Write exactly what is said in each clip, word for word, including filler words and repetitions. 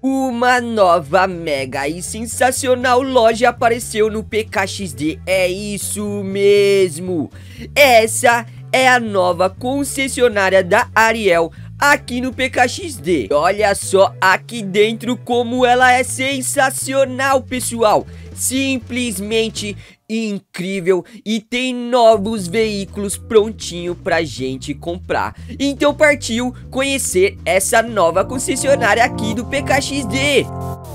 Uma nova mega e sensacional loja apareceu no P K X D, é isso mesmo. Essa é a nova concessionária da Ariel aqui no P K X D. Olha só aqui dentro como ela é sensacional, pessoal. Simplesmente incrível e tem novos veículos prontinho pra gente comprar. Então partiu conhecer essa nova concessionária aqui do P K X D.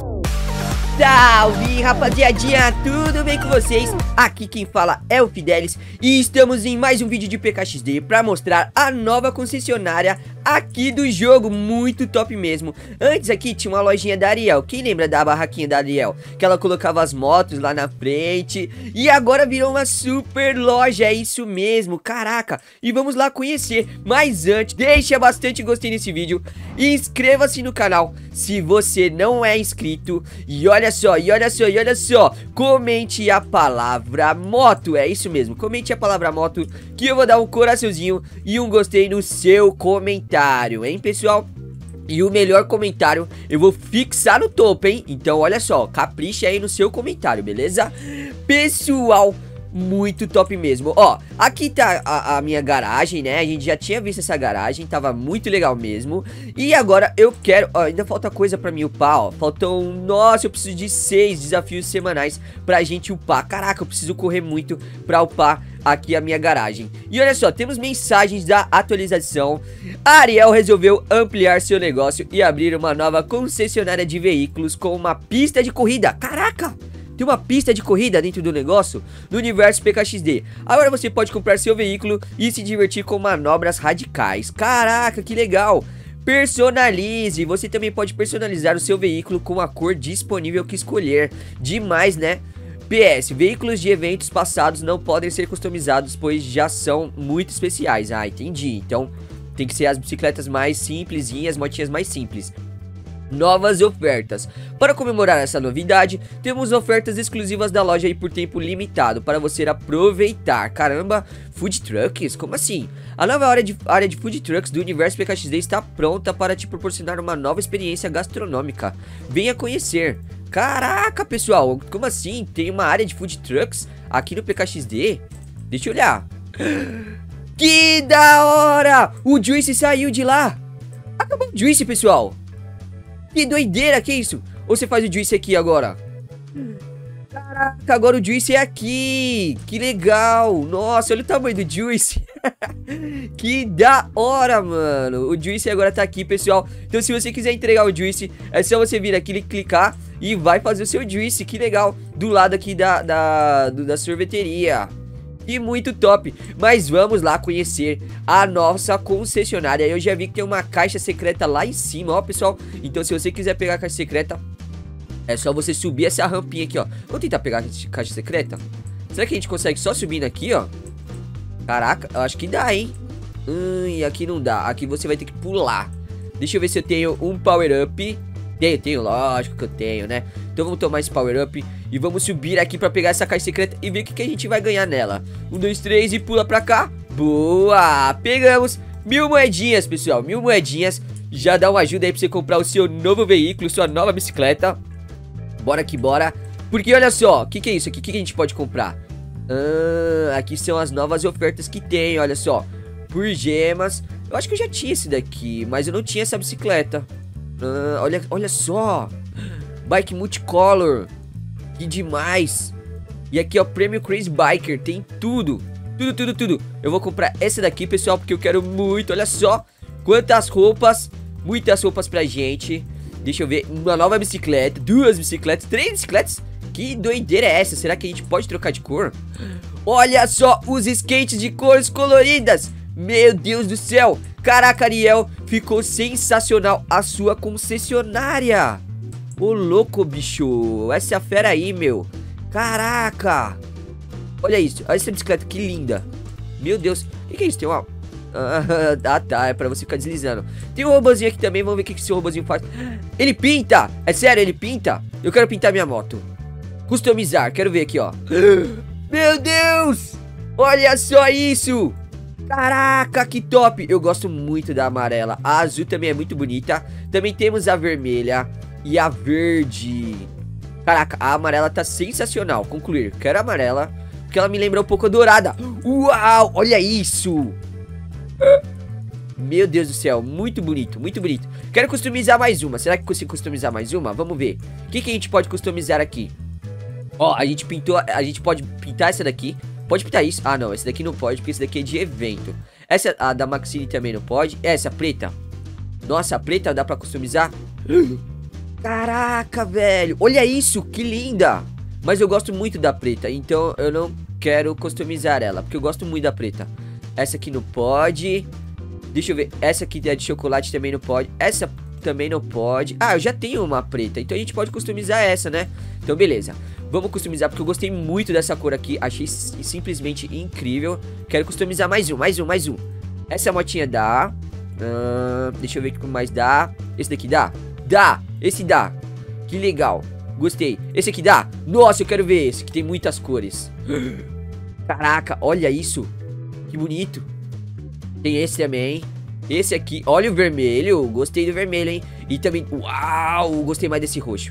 Salve, rapaziadinha, tudo bem com vocês? Aqui quem fala é o Fidelis e estamos em mais um vídeo de P K X D para mostrar a nova concessionária aqui do jogo, muito top mesmo. Antes aqui tinha uma lojinha da Ariel, quem lembra da barraquinha da Ariel? Que ela colocava as motos lá na frente e agora virou uma super loja, é isso mesmo, caraca. E vamos lá conhecer, mas antes, deixa bastante gostei nesse vídeo e inscreva-se no canal se você não é inscrito. E olha só, e olha só, e olha só, comente a palavra moto, é isso mesmo, comente a palavra moto que eu vou dar um coraçãozinho e um gostei no seu comentário, hein, pessoal? E o melhor comentário eu vou fixar no topo, hein? Então olha só, capricha aí no seu comentário, beleza? Pessoal, muito top mesmo. Ó, aqui tá a, a minha garagem, né? A gente já tinha visto essa garagem, tava muito legal mesmo. E agora eu quero, ó, ainda falta coisa pra mim upar, ó. Faltam, nossa, eu preciso de seis desafios semanais pra gente upar. Caraca, eu preciso correr muito pra upar aqui a minha garagem. E olha só, temos mensagens da atualização. A Ariel resolveu ampliar seu negócio e abrir uma nova concessionária de veículos com uma pista de corrida. Caraca! Tem uma pista de corrida dentro do negócio no universo P K X D. Agora você pode comprar seu veículo e se divertir com manobras radicais. Caraca, que legal! Personalize! Você também pode personalizar o seu veículo com a cor disponível que escolher. Demais, né? P S, veículos de eventos passados não podem ser customizados, pois já são muito especiais. Ah, entendi. Então tem que ser as bicicletas mais simplesinhas, as motinhas mais simples. Novas ofertas. Para comemorar essa novidade, temos ofertas exclusivas da loja aí por tempo limitado para você aproveitar. Caramba, food trucks? Como assim? A nova área de, área de food trucks do universo P K X D está pronta para te proporcionar uma nova experiência gastronômica. Venha conhecer. Caraca, pessoal, como assim? Tem uma área de food trucks aqui no P K X D? Deixa eu olhar. Que da hora! O Juice saiu de lá. Acabou o Juice, pessoal. Que doideira, que isso? Ou você faz o Juice aqui agora? Caraca, agora o Juice é aqui. Que legal. Nossa, olha o tamanho do Juice. Que da hora, mano. O Juice agora tá aqui, pessoal. Então se você quiser entregar o Juice, é só você vir aqui e clicar e vai fazer o seu Juice. Que legal. Do lado aqui da, da, do, da sorveteria. E muito top, mas vamos lá conhecer a nossa concessionária. Eu já vi que tem uma caixa secreta lá em cima, ó, pessoal. Então se você quiser pegar a caixa secreta, é só você subir essa rampinha aqui, ó. Vamos tentar pegar a caixa secreta? Será que a gente consegue só subindo aqui, ó? Caraca, eu acho que dá, hein? Hum, e aqui não dá, aqui você vai ter que pular. Deixa eu ver se eu tenho um power up. Tenho, tenho, lógico que eu tenho, né? Então vamos tomar esse power up e vamos subir aqui pra pegar essa caixa secreta e ver o que, que a gente vai ganhar nela. Um, dois, três e pula pra cá. Boa! Pegamos mil moedinhas, pessoal. Mil moedinhas. Já dá uma ajuda aí pra você comprar o seu novo veículo, sua nova bicicleta. Bora que bora. Porque olha só, o que, que é isso aqui? O que, que a gente pode comprar? Ah, aqui são as novas ofertas que tem, olha só. Por gemas. Eu acho que eu já tinha esse daqui, mas eu não tinha essa bicicleta. Ah, olha, olha só. Bike multicolor. Que demais. E aqui, ó, Premium Crazy Biker. Tem tudo. Tudo, tudo, tudo. Eu vou comprar essa daqui, pessoal, porque eu quero muito. Olha só. Quantas roupas. Muitas roupas pra gente. Deixa eu ver. Uma nova bicicleta. Duas bicicletas. Três bicicletas. Que doideira é essa? Será que a gente pode trocar de cor? Olha só os skates de cores coloridas. Meu Deus do céu. Caraca, Ariel, ficou sensacional a sua concessionária. Ô, louco, bicho. Essa é a fera aí, meu. Caraca. Olha isso. Olha essa bicicleta, que linda. Meu Deus. O que, que é isso? Tem uma... Ah, tá. É pra você ficar deslizando. Tem um robozinho aqui também. Vamos ver o que, que esse robozinho faz. Ele pinta. É sério, ele pinta. Eu quero pintar minha moto. Customizar. Quero ver aqui, ó. Meu Deus. Olha só isso. Caraca, que top. Eu gosto muito da amarela. A azul também é muito bonita. Também temos a vermelha. e a verde. Caraca, a amarela tá sensacional. Concluir, quero a amarela, porque ela me lembra um pouco a dourada. Uau, olha isso. Meu Deus do céu, muito bonito, muito bonito. Quero customizar mais uma. Será que consigo customizar mais uma? Vamos ver. O que, que a gente pode customizar aqui? Ó, a gente pintou, a gente pode pintar essa daqui. Pode pintar isso? Ah, não, esse daqui não pode, porque esse daqui é de evento. Essa, a da Maxine também não pode. Essa preta. Nossa, a preta dá pra customizar? Caraca, velho. Olha isso, que linda. Mas eu gosto muito da preta, então eu não quero customizar ela, porque eu gosto muito da preta. Essa aqui não pode. Deixa eu ver. Essa aqui é de chocolate, também não pode. Essa também não pode. Ah, eu já tenho uma preta, então a gente pode customizar essa, né? Então beleza. Vamos customizar, porque eu gostei muito dessa cor aqui. Achei simplesmente incrível. Quero customizar mais um, mais um, mais um. Essa motinha dá. uh, Deixa eu ver o que mais dá. Esse daqui dá? Dá, esse dá. Que legal, gostei. Esse aqui dá? Nossa, eu quero ver esse, que tem muitas cores. Caraca, olha isso. Que bonito. Tem esse também. Esse aqui, olha o vermelho. Gostei do vermelho, hein. E também, uau, gostei mais desse roxo.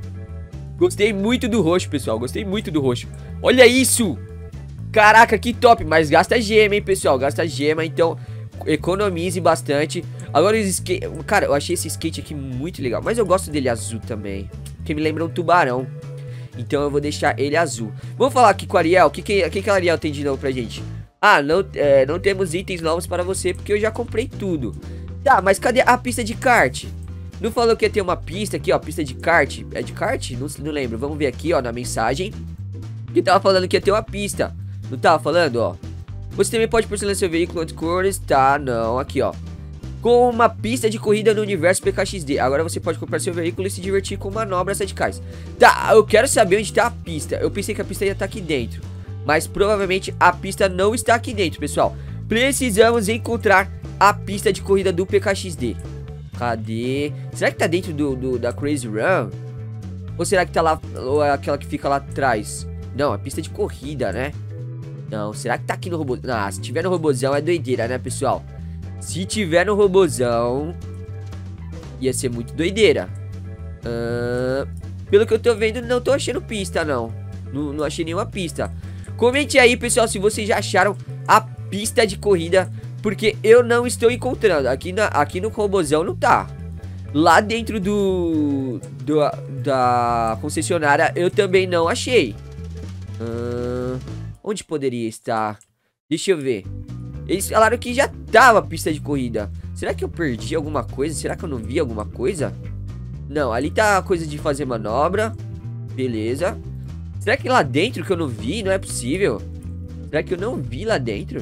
Gostei muito do roxo, pessoal. Gostei muito do roxo. Olha isso. Caraca, que top. Mas gasta gema, hein, pessoal. Gasta gema, então economize bastante. Agora os skate... Cara, eu achei esse skate aqui muito legal. Mas eu gosto dele azul também, porque me lembra um tubarão. Então eu vou deixar ele azul. Vamos falar aqui com a Ariel. O que, que, que, que a Ariel tem de novo pra gente? Ah, não, é, não temos itens novos para você, porque eu já comprei tudo. Tá, mas cadê a pista de kart? Não falou que ia ter uma pista aqui, ó, pista de kart. É de kart? Não, não lembro. Vamos ver aqui, ó, na mensagem. Que tava falando que ia ter uma pista. Não tava falando, ó. Você também pode personalizar seu veículo de cores. Tá, não, aqui, ó. Com uma pista de corrida no universo P K X D. Agora você pode comprar seu veículo e se divertir com manobras radicais. Tá, eu quero saber onde tá a pista. Eu pensei que a pista ia estar aqui dentro, mas provavelmente a pista não está aqui dentro, pessoal. Precisamos encontrar a pista de corrida do P K X D. Cadê? Será que tá dentro do, do, da Crazy Run? Ou será que tá lá, ou é aquela que fica lá atrás? Não, é pista de corrida, né? Não, será que tá aqui no robô? Ah, se tiver no robôzão é doideira, né, pessoal? Se tiver no robôzão, ia ser muito doideira. uh, Pelo que eu tô vendo, não tô achando pista, não. Não, não achei nenhuma pista. Comente aí, pessoal, se vocês já acharam a pista de corrida, porque eu não estou encontrando. Aqui, na, aqui no robôzão não tá. Lá dentro do, do da concessionária eu também não achei. uh, Onde poderia estar? Deixa eu ver. Eles falaram que já tava a pista de corrida. Será que eu perdi alguma coisa? Será que eu não vi alguma coisa? Não, ali tá a coisa de fazer manobra. Beleza. Será que lá dentro que eu não vi? Não é possível. Será que eu não vi lá dentro?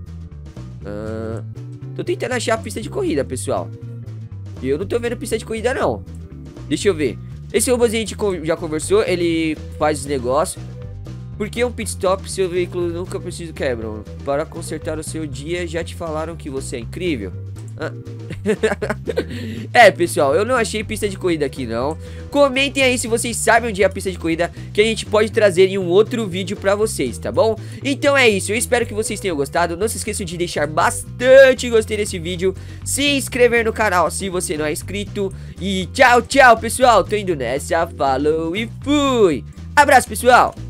Uh, tô tentando achar a pista de corrida, pessoal. Eu não tô vendo pista de corrida, não. Deixa eu ver. Esse robôzinho a gente já conversou. Ele faz os negócios. Por que um pit stop? Seu veículo nunca precisa quebrar. Para consertar o seu dia, já te falaram que você é incrível? Ah. É, pessoal, eu não achei pista de corrida aqui, não. Comentem aí se vocês sabem onde é a pista de corrida, que a gente pode trazer em um outro vídeo pra vocês, tá bom? Então é isso, eu espero que vocês tenham gostado. Não se esqueçam de deixar bastante gostei nesse vídeo, se inscrever no canal se você não é inscrito. E tchau, tchau, pessoal, tô indo nessa, falou e fui. Abraço, pessoal.